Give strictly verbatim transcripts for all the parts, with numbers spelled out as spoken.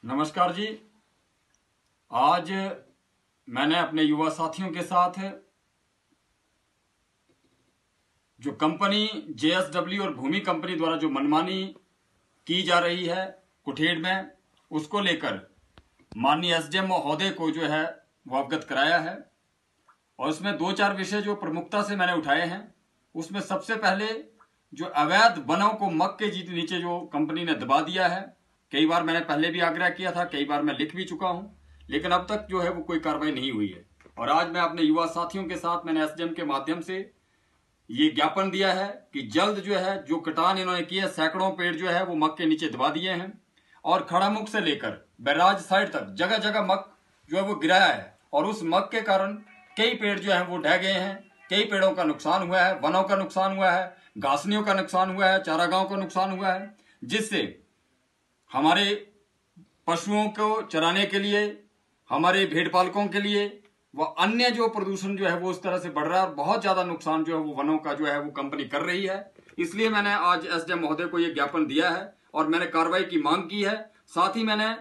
नमस्कार जी। आज मैंने अपने युवा साथियों के साथ जो कंपनी जेएसडब्ल्यू और भूमि कंपनी द्वारा जो मनमानी की जा रही है कुठेड़ में, उसको लेकर माननीय एसडीएम महोदय को जो है वो अवगत कराया है। और उसमें दो चार विषय जो प्रमुखता से मैंने उठाए हैं। उसमें सबसे पहले जो अवैध वनों को मक के नीचे जो कंपनी ने दबा दिया है, कई बार मैंने पहले भी आग्रह किया था, कई बार मैं लिख भी चुका हूं, लेकिन अब तक जो है वो कोई कार्रवाई नहीं हुई है। और आज मैं अपने युवा साथियों के साथ मैंने एसडीएम के माध्यम से ये ज्ञापन दिया है कि जल्द जो है जो कटान इन्होंने किए, सैकड़ों पेड़ जो है वो मक के नीचे दबा दिए हैं और खड़ामुख से लेकर बैराज साइड तक जगह जगह मक जो है वो गिराया है। और उस मक के कारण कई पेड़ जो है वो ढह गए हैं, कई पेड़ों का नुकसान हुआ है, वनों का नुकसान हुआ है, घासनियों का नुकसान हुआ है, चारागाहों का नुकसान हुआ है, जिससे हमारे पशुओं को चराने के लिए, हमारे भेड़ पालकों के लिए व अन्य जो प्रदूषण जो है वो उस तरह से बढ़ रहा है और बहुत ज्यादा नुकसान जो है वो वनों का जो है वो कंपनी कर रही है। इसलिए मैंने आज एसडीएम महोदय को ये ज्ञापन दिया है और मैंने कार्रवाई की मांग की है। साथ ही मैंने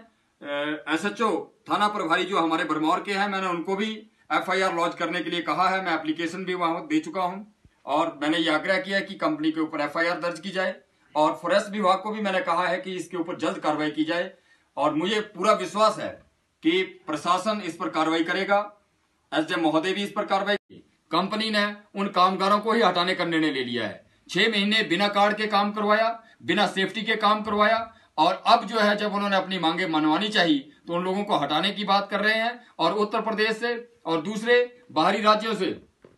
एसएचओ थाना प्रभारी जो हमारे भरमौर के हैं, मैंने उनको भी एफआईआर लॉन्च करने के लिए कहा है। मैं एप्लीकेशन भी वहां दे चुका हूं और मैंने ये आग्रह किया है कि कंपनी के ऊपर एफआईआर दर्ज की जाए। और फॉरेस्ट विभाग को भी मैंने कहा है कि इसके ऊपर जल्द कार्रवाई की जाए और मुझे पूरा विश्वास है कि प्रशासन इस पर कार्रवाई करेगा। एसडीएम महोदय भी इस पर कार्रवाई की। कंपनी ने उन कामगारों को ही हटाने का निर्णय ले लिया है। छह महीने बिना कार्ड के काम करवाया, बिना सेफ्टी के काम करवाया और अब जो है जब उन्होंने अपनी मांगे मनवानी चाहिए तो उन लोगों को हटाने की बात कर रहे हैं। और उत्तर प्रदेश से और दूसरे बाहरी राज्यों से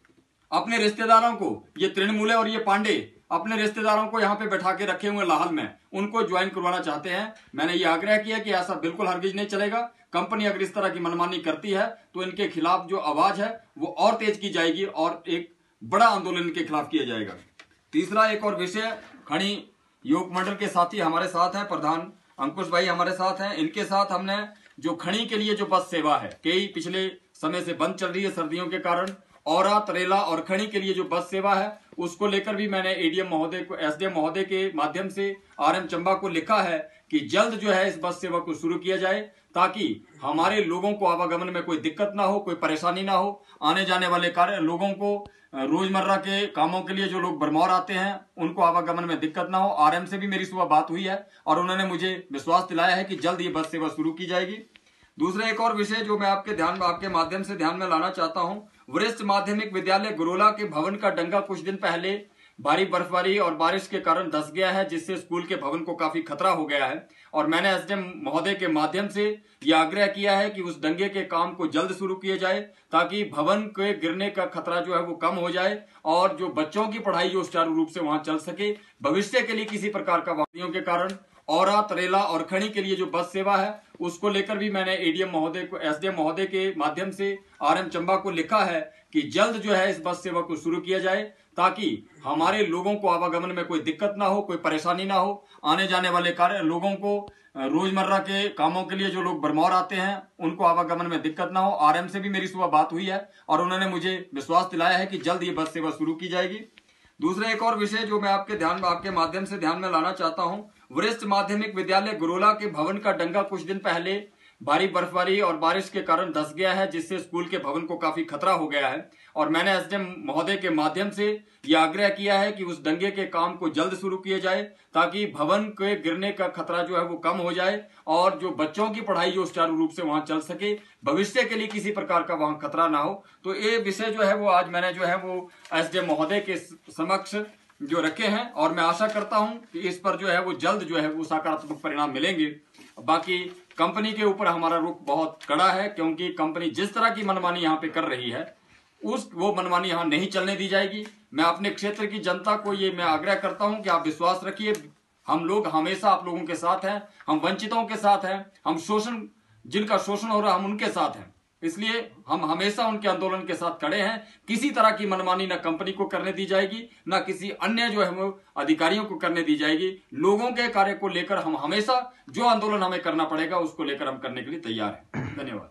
अपने रिश्तेदारों को, ये तृणमूल और ये पांडे अपने रिश्तेदारों को यहाँ पे बैठा के रखे हुए लाहौल में, उनको ज्वाइन करवाना चाहते हैं। मैंने ये आग्रह किया कि ऐसा बिल्कुल हरगिज नहीं चलेगा। कंपनी अगर इस तरह की मनमानी करती है तो इनके खिलाफ जो आवाज है वो और तेज की जाएगी और एक बड़ा आंदोलन इनके खिलाफ किया जाएगा। तीसरा एक और विषय, खड़ी योग मंडल के साथी हमारे साथ हैं, प्रधान अंकुश भाई हमारे साथ हैं। इनके साथ हमने जो खड़ी के लिए जो बस सेवा है, कई पिछले समय से बंद चल रही है सर्दियों के कारण, औरा, तरेला और खड़ी के लिए जो बस सेवा है उसको लेकर भी मैंने एडीएम महोदय को, एसडीएम महोदय के माध्यम से आरएम चंबा को लिखा है कि जल्द जो है इस बस सेवा को शुरू किया जाए ताकि हमारे लोगों को आवागमन में कोई दिक्कत ना हो, कोई परेशानी ना हो। आने जाने वाले कार्य लोगों को रोजमर्रा के कामों के लिए जो लोग बरमौर आते हैं उनको आवागमन में दिक्कत ना हो। आरएम से भी मेरी सुबह बात हुई है और उन्होंने मुझे विश्वास दिलाया है कि जल्द ये बस सेवा शुरू की जाएगी। दूसरा एक और विषय जो मैं आपके ध्यान आपके माध्यम से ध्यान में लाना चाहता हूं, वरिष्ठ माध्यमिक विद्यालय गुरोला के भवन का डंगा कुछ दिन पहले भारी बर्फबारी और बारिश के कारण धंस गया है, जिससे स्कूल के भवन को काफी खतरा हो गया है। और मैंने एसडीएम महोदय के माध्यम से यह आग्रह किया है कि उस दंगे के काम को जल्द शुरू किया जाए ताकि भवन के गिरने का खतरा जो है वो कम हो जाए और जो बच्चों की पढ़ाई जो सुचारू रूप से वहां चल सके। भविष्य के लिए किसी प्रकार का वादियों के कारण औरा, तरेला और खड़ी के लिए जो बस सेवा है उसको लेकर भी मैंने एडीएम महोदय को, एसडीएम महोदय के माध्यम से आरएम चंबा को लिखा है कि जल्द जो है इस बस सेवा को शुरू किया जाए ताकि हमारे लोगों को आवागमन में कोई दिक्कत ना हो, कोई परेशानी ना हो। आने जाने वाले कार्य लोगों को रोजमर्रा के कामों के लिए जो लोग बरमौर आते हैं उनको आवागमन में दिक्कत ना हो। आरएम से भी मेरी सुबह बात हुई है और उन्होंने मुझे विश्वास दिलाया है कि जल्द ये बस सेवा शुरू की जाएगी। दूसरा एक और विषय जो मैं आपके ध्यान आपके माध्यम से ध्यान में लाना चाहता हूं, वरिष्ठ माध्यमिक विद्यालय गुरोला के भवन का डंगा कुछ दिन पहले भारी बर्फबारी और बारिश के कारण धंस गया है, जिससे स्कूल के भवन को काफी खतरा हो गया है। और मैंने एसडीएम महोदय के माध्यम से यह आग्रह किया है कि उस दंगे के काम को जल्द शुरू किया जाए ताकि भवन के गिरने का खतरा जो है वो कम हो जाए और जो बच्चों की पढ़ाई जो सुचारू रूप से वहां चल सके, भविष्य के लिए किसी प्रकार का वहां खतरा ना हो। तो ये विषय जो है वो आज मैंने जो है वो एसडीएम महोदय के समक्ष जो रखे हैं और मैं आशा करता हूं कि इस पर जो है वो जल्द जो है वो सकारात्मक परिणाम मिलेंगे। बाकी कंपनी के ऊपर हमारा रुख बहुत कड़ा है क्योंकि कंपनी जिस तरह की मनमानी यहाँ पे कर रही है उस वो मनमानी यहाँ नहीं चलने दी जाएगी। मैं अपने क्षेत्र की जनता को ये मैं आग्रह करता हूं कि आप विश्वास रखिए, हम लोग हमेशा आप लोगों के साथ हैं, हम वंचितों के साथ हैं, हम शोषण जिनका शोषण हो रहा है हम उनके साथ हैं। इसलिए हम हमेशा उनके आंदोलन के साथ खड़े हैं। किसी तरह की मनमानी ना कंपनी को करने दी जाएगी, ना किसी अन्य जो है वो अधिकारियों को करने दी जाएगी। लोगों के कार्य को लेकर हम हमेशा जो आंदोलन हमें करना पड़ेगा उसको लेकर हम करने के लिए तैयार हैं। धन्यवाद।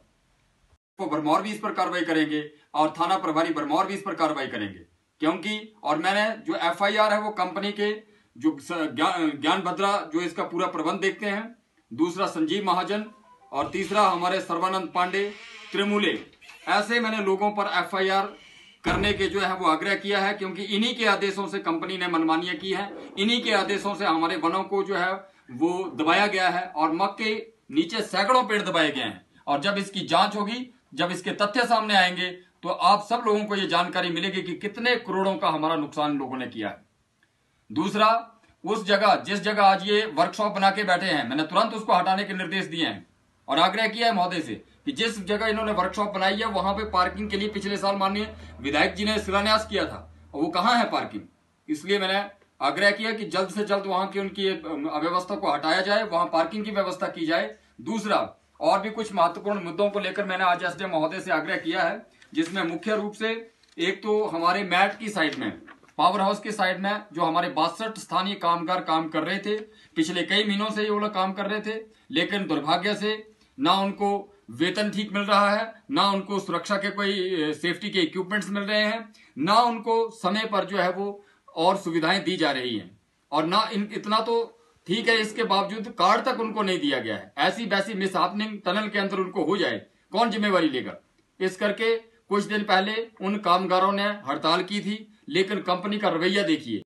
तो बरमौर भी इस पर कार्रवाई करेंगे और थाना प्रभारी बरमौर भी इस पर कार्रवाई करेंगे क्योंकि और मैंने जो एफआईआर है वो कंपनी के जो ज्ञान भद्रा जो इसका पूरा प्रबंध देखते हैं, दूसरा संजीव महाजन और तीसरा हमारे सर्वानंद पांडे, त्रिमूले, ऐसे मैंने लोगों पर एफ आई आर करने के जो है वो आग्रह किया है, क्योंकि इन्हीं के आदेशों से कंपनी ने मनमानियां की है, इन्हीं के आदेशों से हमारे वनों को जो है वो दबाया गया है और मक के नीचे सैकड़ों पेड़ दबाए गए हैं। और जब इसकी जांच होगी, जब इसके तथ्य सामने आएंगे, तो आप सब लोगों को ये जानकारी मिलेगी कि कितने करोड़ों का हमारा नुकसान लोगों ने किया है। दूसरा, उस जगह जिस जगह आज ये वर्कशॉप बना के बैठे हैं, मैंने तुरंत उसको हटाने के निर्देश दिए हैं और आग्रह किया है महोदय से कि जिस जगह इन्होंने वर्कशॉप बनाई है वहां पे पार्किंग के लिए पिछले साल माननीय विधायक जी ने शिलान्यास किया था, और वो कहां है पार्किंग। इसलिए मैंने आग्रह किया कि जल्द से जल्द वहां की उनकी अव्यवस्था को हटाया जाए, वहां पार्किंग की व्यवस्था की जाए। दूसरा, और भी कुछ महत्वपूर्ण मुद्दों को लेकर मैंने आज एसडीएम महोदय से आग्रह किया है, जिसमें मुख्य रूप से एक तो हमारे मैट की साइड में, पावर हाउस की साइड में जो हमारे बासठ स्थानीय कामगार काम कर रहे थे, पिछले कई महीनों से ये वो लोग काम कर रहे थे, लेकिन दुर्भाग्य से ना उनको वेतन ठीक मिल रहा है, ना उनको सुरक्षा के कोई सेफ्टी के इक्विपमेंट्स मिल रहे हैं, ना उनको समय पर जो है वो और सुविधाएं दी जा रही हैं, और ना इन इतना तो ठीक है, इसके बावजूद कार्ड तक उनको नहीं दिया गया है। ऐसी वैसी मिस हैपनिंग टनल के अंदर उनको हो जाए, कौन जिम्मेवारी लेगा। इस करके कुछ दिन पहले उन कामगारों ने हड़ताल की थी, लेकिन कंपनी का रवैया देखिए।